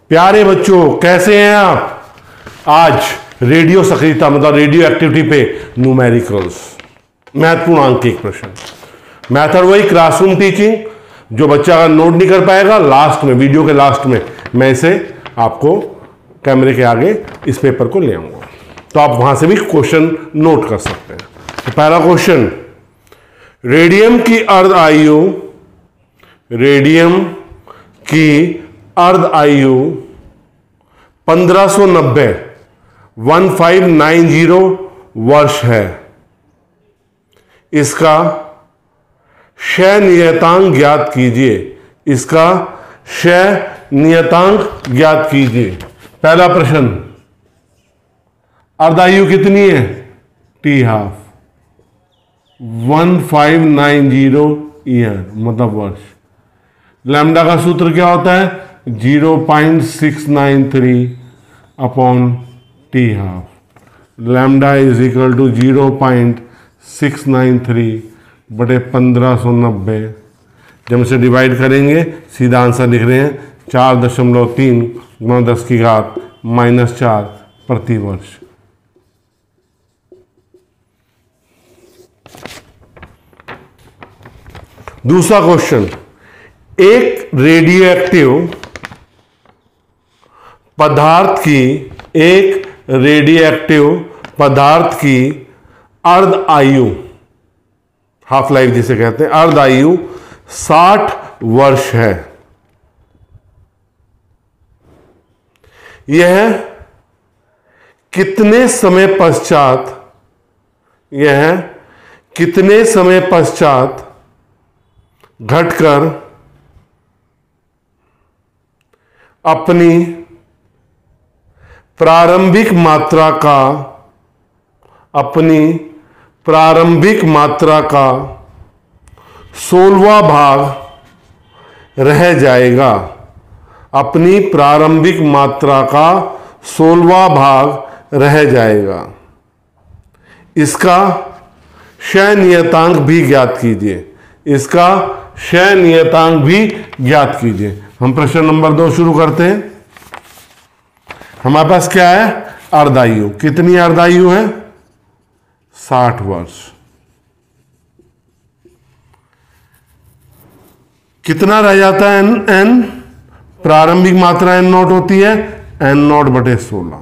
प्यारे बच्चों, कैसे हैं आप? आज रेडियो सक्रियता मतलब रेडियो एक्टिविटी पे न्यूमेरिकल्स महत्वपूर्ण अंक के एक प्रश्न। मेथड वही क्लासरूम टीचिंग, जो बच्चा अगर नोट नहीं कर पाएगा लास्ट में, वीडियो के लास्ट में मैं इसे आपको कैमरे के आगे इस पेपर को ले आऊंगा, तो आप वहां से भी क्वेश्चन नोट कर सकते हैं। तो पहला क्वेश्चन, रेडियम की अर्ध आयु, रेडियम की अर्ध आयु 1590 वर्ष है। इसका क्षय नियतांक ज्ञात कीजिए। इसका क्षय नियतांक ज्ञात कीजिए। पहला प्रश्न, अर्धायु कितनी है? टी हाफ, 1590 ईयर मतलब वर्ष। लैम्डा का सूत्र क्या होता है? 0.693 upon T half. Lambda is equal to 0.693 बटे 1590। जब इसे डिवाइड करेंगे सीधा आंसर लिख रहे हैं 4.3 गुणा 10 की घात -4 प्रति वर्ष। दूसरा क्वेश्चन, एक रेडियोएक्टिव पदार्थ की अर्ध आयु, हाफ लाइफ जिसे कहते हैं, अर्ध आयु 60 वर्ष है। यह कितने समय पश्चात घटकर अपनी प्रारंभिक मात्रा का 16वां भाग रह जाएगा। अपनी प्रारंभिक मात्रा का 16वां भाग रह जाएगा। इसका क्षय नियतांक भी ज्ञात कीजिए। इसका क्षय नियतांक भी ज्ञात कीजिए। हम प्रश्न नंबर 2 शुरू करते हैं। हमारे पास क्या है? अर्धायु। कितनी अर्धायु है? 60 वर्ष। कितना रह जाता है? एन प्रारंभिक मात्रा एन नॉट होती है n0 बटे 16।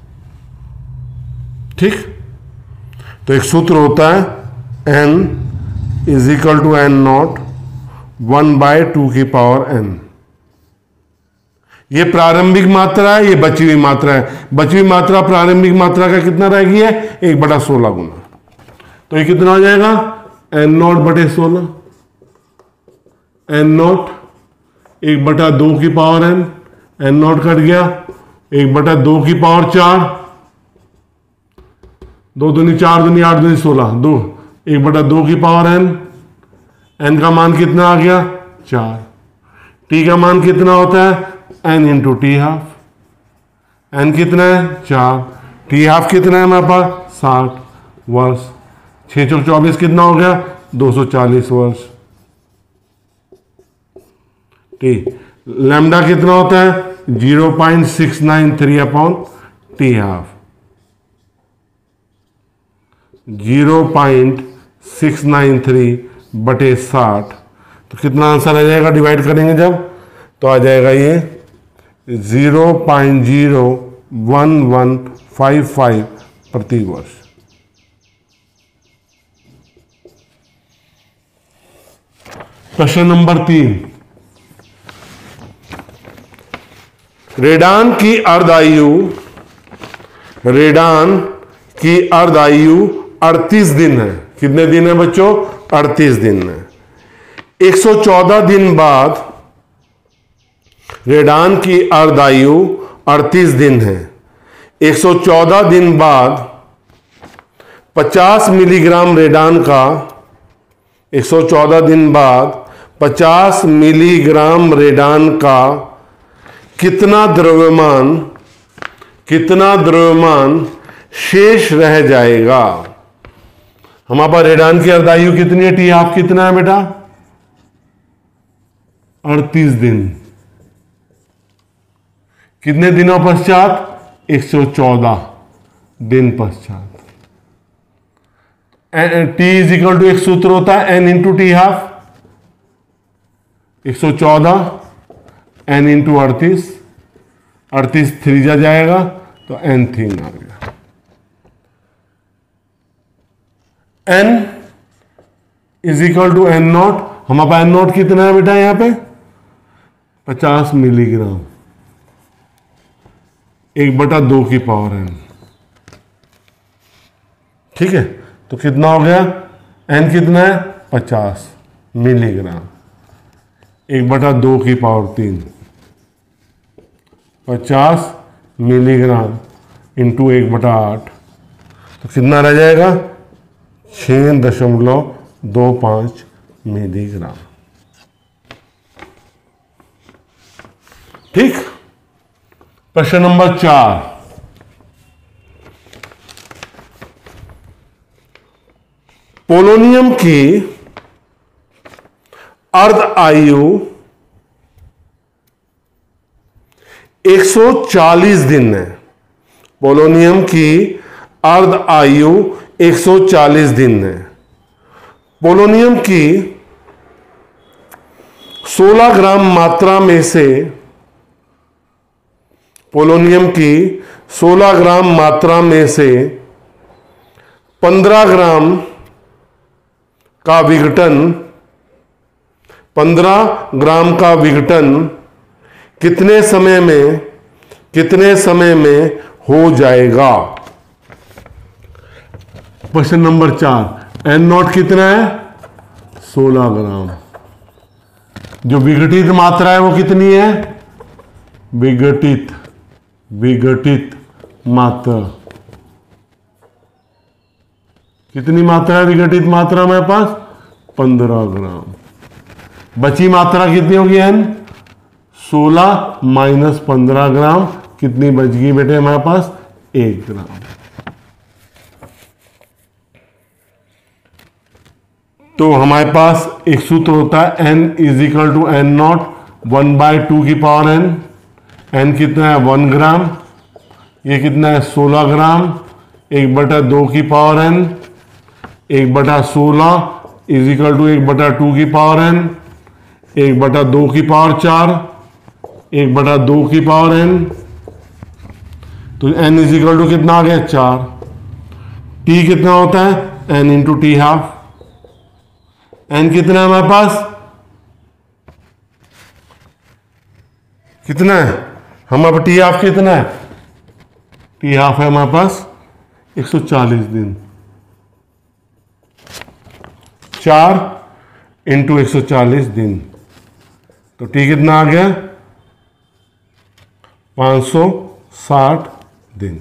ठीक, तो एक सूत्र होता है n is equal to n0 1/2 की पावर n। ये प्रारंभिक मात्रा है, ये बची हुई मात्रा है। बची हुई मात्रा प्रारंभिक मात्रा का कितना रह गई है? 1/16 गुना। तो ये कितना हो जाएगा? n0 बटे 16। n0 1/2 की पावर n, n0 कट गया 1/2 की पावर 4, 2 दूनी 4 दूनी 8 दूनी 16, 2 1/2 की पावर n। n का मान कितना आ गया? 4। t का मान कितना होता है? n into T half. n कितना है? 4। टी हाफ कितना है हमारे पास? 60 वर्ष। 6 चौक 24 कितना हो गया? 240 वर्ष। ठीक, लैम्डा कितना होता है? 0.693 अपॉन टी हाफ। 0.693 बटे 60, तो कितना आंसर आ जाएगा डिवाइड करेंगे जब? तो आ जाएगा ये 0.01155 प्रति वर्ष। प्रश्न नंबर 3, रेडान की अर्धायु 38 दिन है। कितने दिन है बच्चों? 38 दिन है। 114 दिन बाद रेडान की अर्धायु 38 दिन है। 114 दिन बाद 50 मिलीग्राम रेडान का 114 दिन बाद 50 मिलीग्राम रेडान का कितना द्रव्यमान शेष रह जाएगा? हमारे पास रेडान की अर्धायु कितनी है? टी हाफ कितना है बेटा? 38 दिन। कितने दिनों पश्चात? 114 दिन पश्चात। टी इज इक्वल टू, एक सूत्र होता है N into T half, 114 N into 38, 38 3 जा जाएगा तो एन थिंग आ गया। N is equal to N naught, हमारे पास एन नॉट कितना है बेटा यहां पे? 50 मिलीग्राम, 1/2 की पावर एन। ठीक है, तो कितना हो गया? एन कितना है? 50 मिलीग्राम, 1/2 की पावर 3, 50 मिलीग्राम इंटू 1/8, तो कितना रह जाएगा? 6.25 मिलीग्राम। ठीक। प्रश्न नंबर 4, पोलोनियम की अर्ध आयु 140 दिन है। पोलोनियम की अर्ध आयु 140 दिन है। पोलोनियम की 16 ग्राम मात्रा में से, पोलोनियम की 16 ग्राम मात्रा में से 15 ग्राम का विघटन, 15 ग्राम का विघटन कितने समय में हो जाएगा? प्रश्न नंबर 4, एन नॉट कितना है? 16 ग्राम। जो विघटित मात्रा है वो कितनी है? विघटित मात्रा कितनी मात्रा है? विघटित मात्रा मेरे पास 15 ग्राम। बची मात्रा कितनी होगी? एन 16 माइनस 15 ग्राम, कितनी बच गई बेटे हमारे पास? 1 ग्राम। तो हमारे पास एक सूत्र होता है N is equal to N naught 1/2 की पावर एन। एन कितना है? 1 ग्राम। ये कितना है? 16 ग्राम, 1/2 की power N, 1/16 is equal to 1/2 की पावर एन, 1/2 की पावर 4, 1/2 की पावर एन। तो एन इज इक्वल टू कितना आ गया? 4। टी कितना होता है? N into T half. N कितना है हमारे पास? कितना है हमारे? टी हाफ कितना है? टी हाफ है हमारे पास 140 दिन। 4 इंटू 140 दिन, तो टी कितना आ गया? 560 दिन।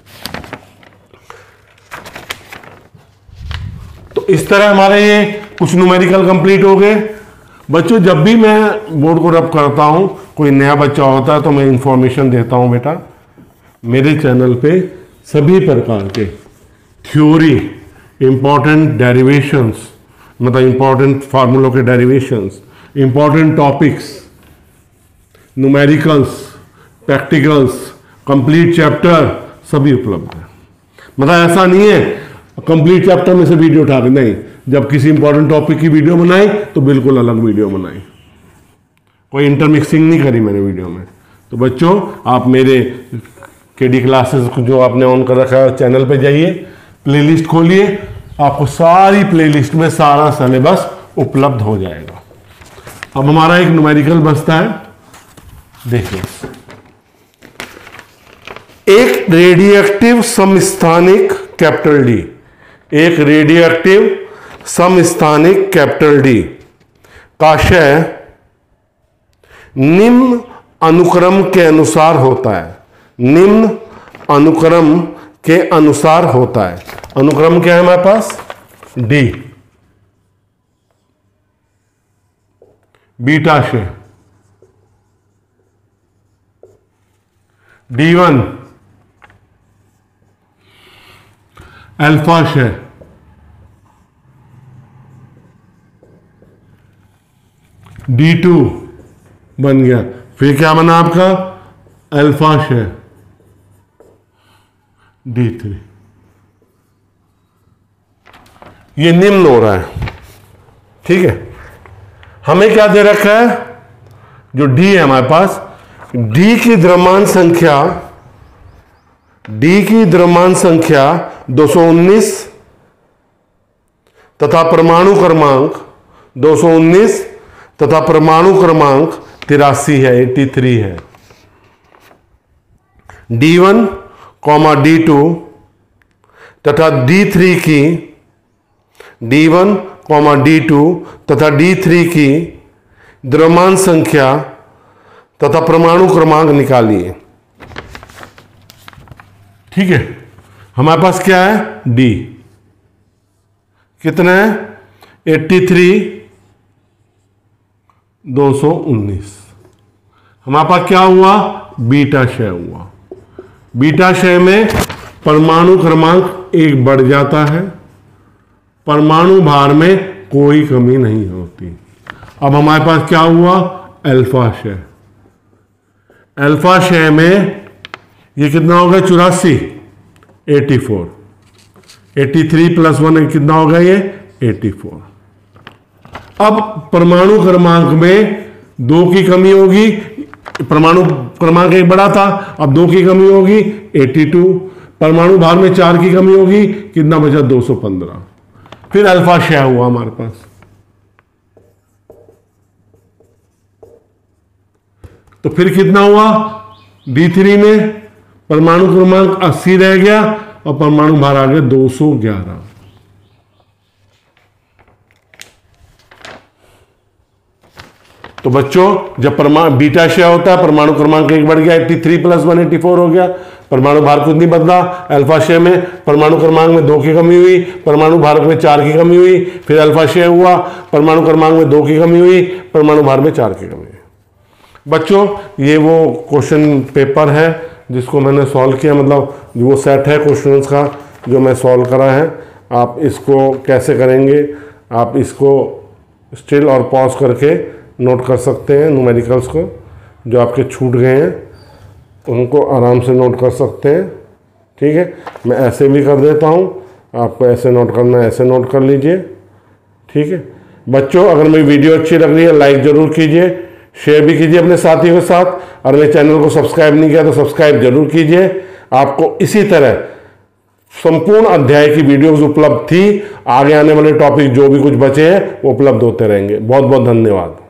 तो इस तरह हमारे ये कुछ न्यूमेरिकल कंप्लीट हो गए। बच्चों, जब भी मैं बोर्ड को रब करता हूं, कोई नया बच्चा होता है तो मैं इंफॉर्मेशन देता हूं बेटा, मेरे चैनल पे सभी प्रकार के थ्योरी, इंपॉर्टेंट डेरिवेशंस, मतलब इंपॉर्टेंट फार्मूलों के derivations, important topics, numericals, practicals, complete chapter सभी उपलब्ध है। मतलब ऐसा नहीं है कंप्लीट चैप्टर में से वीडियो उठा के, नहीं, जब किसी इंपॉर्टेंट टॉपिक की वीडियो बनाई तो बिल्कुल अलग वीडियो बनाई, कोई इंटरमिक्सिंग नहीं करी मैंने वीडियो में। तो बच्चों, आप मेरे केडी क्लासेस जो आपने ऑन कर रखा है चैनल पे जाइए, प्लेलिस्ट खोलिए, आपको सारी प्लेलिस्ट में सारा सिलेबस उपलब्ध हो जाएगा। अब हमारा एक न्यूमेरिकल बचता है, देखिए, एक रेडियोएक्टिव समस्थानिक कैपिटल डी, एक रेडियोएक्टिव समस्थानिक कैपिटल डी का क्षय निम्न अनुक्रम के अनुसार होता है। निम्न अनुक्रम के अनुसार होता है। अनुक्रम क्या है हमारे पास? डी। बीटा क्षय D1, अल्फा क्षय D2 बन गया। फिर क्या बना आपका? अल्फा शेयर D3। ये निम्न हो रहा है, ठीक है। हमें क्या दे रखा है, जो D है हमारे पास, D की द्रव्यमान संख्या 219 तथा परमाणु क्रमांक 219 तथा परमाणु क्रमांक 83 है, 83 है। D1, D2 तथा D3 की D1, D2 तथा D3 की द्रव्यमान संख्या तथा परमाणु क्रमांक निकालिए, ठीक है। हमारे पास क्या है, D कितना है, 83 219। हमारे पास क्या हुआ, बीटा क्षय हुआ। बीटा क्षय में परमाणु क्रमांक 1 बढ़ जाता है, परमाणु भार में कोई कमी नहीं होती। अब हमारे पास क्या हुआ, अल्फा क्षय। अल्फा क्षय में ये कितना हो गया, 84, 84, 83 + 1 कितना हो गया, ये 84। अब परमाणु क्रमांक में 2 की कमी होगी, परमाणु क्रमांक 1 बड़ा था, अब 2 की कमी होगी 82, परमाणु भार में 4 की कमी होगी, कितना बचा, 215। फिर अल्फा क्षय हुआ हमारे पास। तो फिर कितना हुआ, D3 में परमाणु क्रमांक 80 रह गया और परमाणु भार आ गया 211। तो बच्चों, जब बीटा क्षय होता है, परमाणु क्रमांक 1 बढ़ गया, 83 + 1 84 हो गया, परमाणु भार कुछ नहीं बदला। अल्फा क्षय में परमाणु क्रमांक में 2 की कमी हुई, परमाणु भार में 4 की कमी हुई, फिर अल्फा क्षय हुआ, परमाणु क्रमांक में 2 की कमी हुई, परमाणु भार में 4 की कमी हुई। बच्चों, ये वो क्वेश्चन पेपर है जिसको मैंने सॉल्व किया, मतलब वो सेट है क्वेश्चंस का जो मैं सॉल्व करा है। आप इसको कैसे करेंगे, आप इसको स्टिल और पॉज करके नोट कर सकते हैं, न्यूमेरिकल्स को जो आपके छूट गए हैं उनको आराम से नोट कर सकते हैं, ठीक है। मैं ऐसे भी कर देता हूँ, आपको ऐसे नोट करना है, ऐसे नोट कर लीजिए, ठीक है। बच्चों, अगर मेरी वीडियो अच्छी लग रही है लाइक ज़रूर कीजिए, शेयर भी कीजिए अपने साथियों के साथ, और मेरे चैनल को सब्सक्राइब नहीं किया तो सब्सक्राइब जरूर कीजिए। आपको इसी तरह संपूर्ण अध्याय की वीडियोस उपलब्ध थी, आगे आने वाले टॉपिक जो भी कुछ बचे हैं वो उपलब्ध होते रहेंगे। बहुत बहुत धन्यवाद।